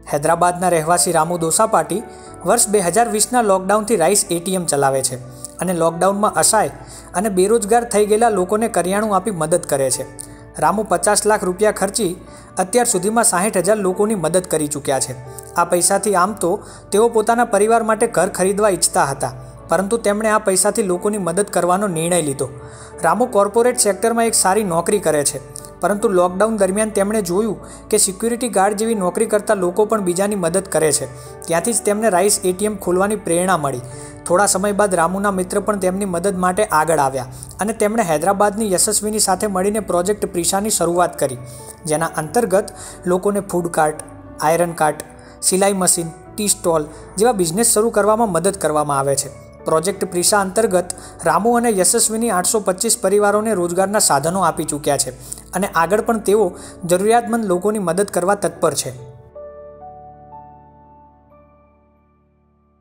હૈદરાબાદના રહેવાસી રામુ દોસાપાટી વર્ષ 2020ના લોકડાઉનથી rice ATM ચલાવે છે અને લોકડાઉનમાં અસહાય અને બેરોજગાર થઈ ગયેલા લોકોને કરિયાણું આપી મદદ કરે છે. રામુ 50 લાખ રૂપિયા ખર્ચી અત્યાર સુધીમાં 60,000 લોકોની મદદ કરી ચૂક્યા છે. આ પૈસાથી આમ તો તેઓ પોતાના પરિવાર માટે ઘર ખરીદવા ઈચ્છતા હતા, પરંતુ તેમણે આ પૈસાથી લોકોની મદદ કરવાનો નિર્ણય લીધો. રામુ કોર્પોરેટ સેક્ટરમાં એક સારી નોકરી કરે છે, પરંતુ લોકડાઉન દરમિયાન તેમણે જોયું કે સિક્યુરિટી ગાર્ડ જેવી નોકરી કરતા લોકો પણ બીજાની મદદ કરે છે. ત્યાંથી જ તેમને રાઈસ એટીએમ ખોલવાની પ્રેરણા મળી. થોડા સમય બાદ રામુના મિત્ર પણ તેમની મદદ માટે આગળ આવ્યા અને તેમણે હૈદરાબાદની યશસ્વીની સાથે મળીને પ્રોજેક્ટ પ્રિશાની શરૂઆત કરી, જેના અંતર્ગત લોકોને ફૂડ કાર્ટ, આયરન કાર્ટ, સિલાઈ મશીન, ટી સ્ટોલ જેવા બિઝનેસ શરૂ કરવામાં મદદ કરવામાં આવે છે. પ્રોજેક્ટ પ્રિશા અંતર્ગત રામુ અને યશસ્વીની 825 પરિવારોને રોજગારના સાધનો આપી ચૂક્યા છે અને આગળ પણ તેઓ જરૂરિયાતમંદ લોકોની મદદ કરવા તત્પર છે.